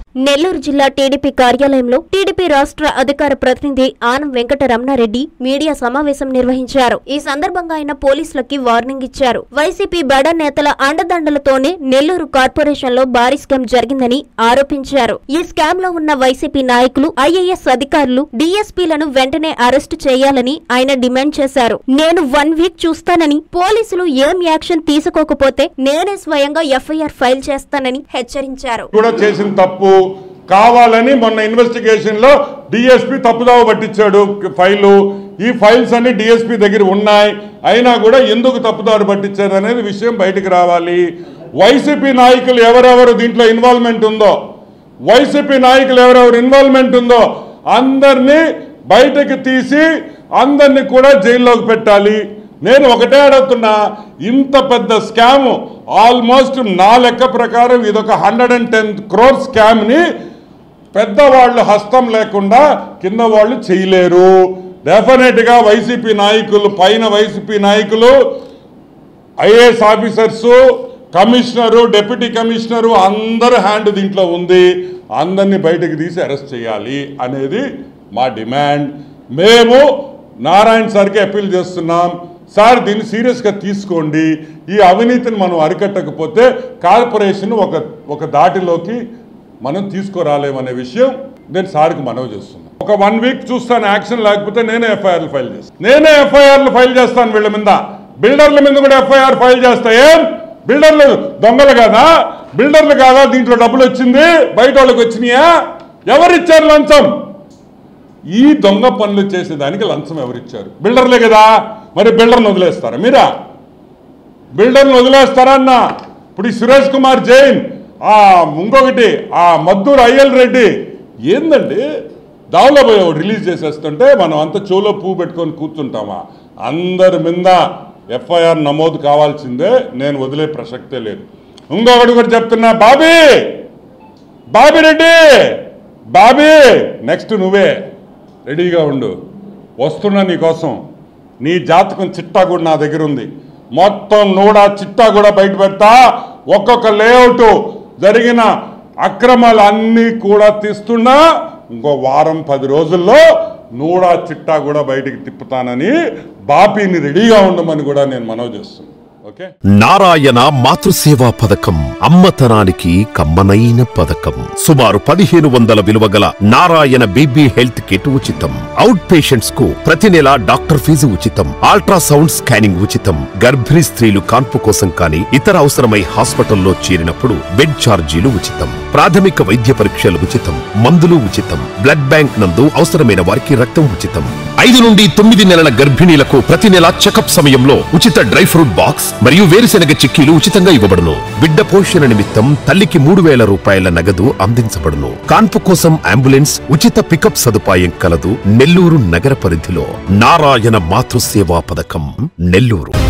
నెల్లూరు జిల్లా టీడీపీ కార్యాలయంలో టీడీపీ రాష్ట్ర అధికార ప్రతినిధి ఆనం వెంకటరమణారెడ్డి మీడియా సమావేశం నిర్వహించారు. ఈ సందర్భంగా ఆయన పోలీసులకి వార్నింగ్ ఇచ్చారు. వైసీపీ బడా నేతల అండదండలతోనే నెల్లూరు కార్పొరేషన్ లో భారీ స్కామ్ జరిగిందని ఆరోపించారు. ఈ స్కామ్ లో ఉన్న వైసీపీ నాయకులు, ఐఏఎస్ అధికారులు, డీఎస్పీలను వెంటనే అరెస్టు చేయాలని ఆయన డిమాండ్ చేశారు. నేను 1 వీక్ చూస్తానని, పోలీసులు ఏం యాక్షన్ తీసుకోకపోతే నేనే స్వయంగా ఎఫ్ఐఆర్ ఫైల్ చేస్తానని హెచ్చరించారు. కావాలని మొన్న ఇన్వెస్టిగేషన్ లో డిఎస్పీ తప్పుదావ పట్టించాడు ఫైలు. ఈ ఫైల్స్ అన్ని డిఎస్పీ దగ్గర ఉన్నాయి. అయినా కూడా ఎందుకు తప్పుదావ పట్టించారు అనేది విషయం బయటకు రావాలి. వైసీపీ నాయకులు ఎవరెవరు దీంట్లో ఇన్వాల్వ్మెంట్ ఉందో అందరినీ బయటకు తీసి అందరినీ కూడా జైల్లోకి పెట్టాలి. నేను ఒకటే అడుగుతున్నా, ఇంత పెద్ద స్కామ్, ఆల్మోస్ట్ నా లెక్క ప్రకారం ఇదొక 110 crore స్కామ్ ని పెద్దవాళ్ళు హస్తం లేకుండా కింద వాళ్ళు చేయలేరు. డెఫినెట్ గా వైసీపీ నాయకులు, పైన వైసీపీ నాయకులు, IAS officers, commissioner, deputy commissioner అందరు హ్యాండ్ దీంట్లో ఉంది. అందరినీ బయటకు తీసి అరెస్ట్ చేయాలి అనేది మా డిమాండ్. మేము నారాయణ సార్కి అప్పీల్ చేస్తున్నాం, సార్ దీన్ని సీరియస్గా తీసుకోండి. ఈ అవినీతిని మనం అరికట్టకపోతే కార్పొరేషన్ ఒక దాటిలోకి మనం తీసుకురాలేమనే విషయం నేను సార్కి మనవి చేస్తున్నాను. ఒక 1 వీక్ చూస్తాను, యాక్షన్ లేకపోతే నేనే ఎఫ్ఐఆర్లు ఫైల్ చేస్తాను. వీళ్ళ మీద, బిల్డర్ల మీద కూడా ఎఫ్ఐఆర్ ఫైల్ చేస్తా. ఏం బిల్డర్లు దొంగలు కాదా? దీంట్లో డబ్బులు వచ్చింది బయట వాళ్ళకి వచ్చినాయా? ఎవరిచ్చారు లంచం? ఈ దొంగ పనులు చేసేదానికి లంచం ఎవరిచ్చారు? బిల్డర్లే కదా. మరి బిల్డర్ని వదిలేస్తారా? మీరా బిల్డర్ని వదిలేస్తారా అన్న? ఇప్పుడు ఈ సురేష్ కుమార్ జైన్, ఇంకొకటి మద్దూరు అయ్యల్ రెడ్డి, ఏందండి దావులో పోయి రిలీజ్ చేసేస్తుంటే మనం అంతా చెవులో పువ్వు పెట్టుకొని కూర్చుంటామా? అందరి మీద ఎఫ్ఐఆర్ నమోదు కావాల్సిందే. నేను వదిలే ప్రసక్తే లేదు. ఇంకొకటి కూడా చెప్తున్నా, బాబీ నెక్స్ట్ నువ్వే రెడీగా ఉండు. వస్తున్నా నీకోసం. నీ జాతకం చిట్టా కూడా నా దగ్గర ఉంది. మొత్తం నూడా చిట్టా కూడా బయట పెడతా. ఒక్కొక్క లేఅవుట్ జరిగిన అక్రమాలు అన్నీ కూడా తీస్తున్నా. ఇంకో వారం 10 రోజుల్లో నూడా చిట్టా కూడా బయటికి తిప్పుతానని బాపీని రెడీగా ఉండమని కూడా నేను మనవి చేస్తున్నాను. నారాయణ మాతృసేవా పథకం అమ్మతనానికి కమ్మనైన పథకం. సుమారు 1500 విలువగల నారాయణ బేబీ హెల్త్ కిట్ ఉచితం. అవుట్ పేషెంట్స్ కు ప్రతి నెల డాక్టర్ ఫీజు ఉచితం. అల్ట్రాసౌండ్ స్కానింగ్ ఉచితం. గర్భిణీ స్త్రీలు కాన్పు కోసం కానీ ఇతర అవసరమై హాస్పిటల్లో చేరినప్పుడు బెడ్ ఛార్జీలు ఉచితం. ప్రాథమిక వైద్య పరీక్షలు ఉచితం. మందులు ఉచితం. బ్లడ్ బ్యాంక్ నందు అవసరమైన వారికి రక్తం ఉచితం. 5 నుండి 9 నెలల గర్భిణీలకు ప్రతి నెల చెకప్ సమయంలో ఉచిత డ్రై ఫ్రూట్ బాక్స్ మరియు వేరుశెనగ చిక్కీలు ఉచితంగా ఇవ్వబడును. బిడ్డ పోషణ నిమిత్తం తల్లికి 3000 రూపాయల నగదు అందించబడును. కాన్పు కోసం అంబులెన్స్ ఉచిత పికప్ సదుపాయం కలదు. నెల్లూరు నగర పరిధిలో నారాయణ మాతృసేవా పథకం, నెల్లూరు.